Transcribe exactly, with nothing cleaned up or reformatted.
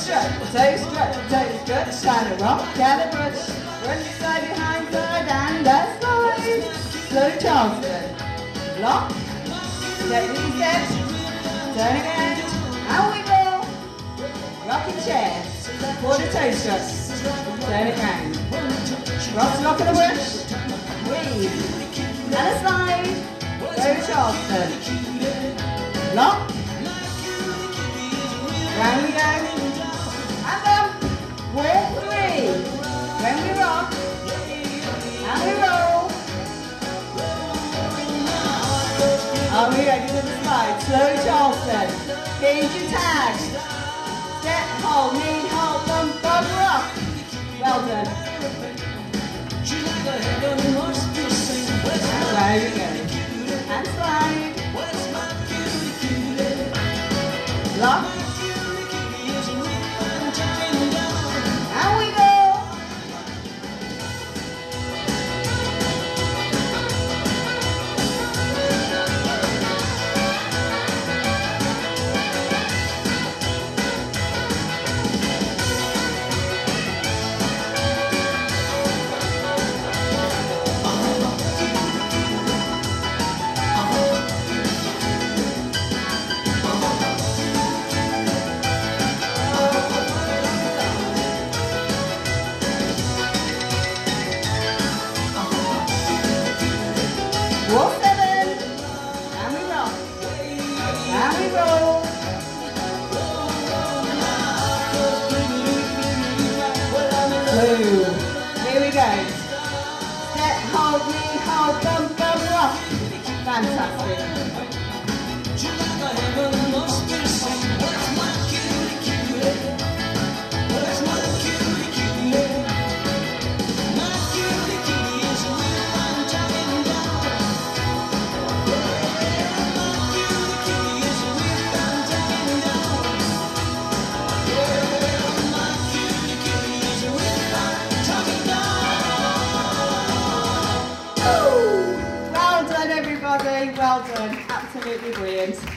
strut, toe strut, toe strut, shine a rock, gather brush, run your side behind side and a slide. Slow Charleston. Lock, step reset, turn again, and wiggle. Rocking chair, quarter toe strut, turn it round. Cross lock and a brush, weave, and a slide. Slow Charleston. Lock. Round we go, and bump, walk three, when we rock, and we roll. Are we ready for the slide? Slow Charleston, gauge your tag, step, hold, knee, hold, bump, bump, rock. Well done. And there we go, and slide, lock. Walk seven, and we rock, and we roll. Two, here we go. Step, hold, knee, hold, bump, bump, rock. Fantastic. Well done, everybody. Well done. Absolutely brilliant.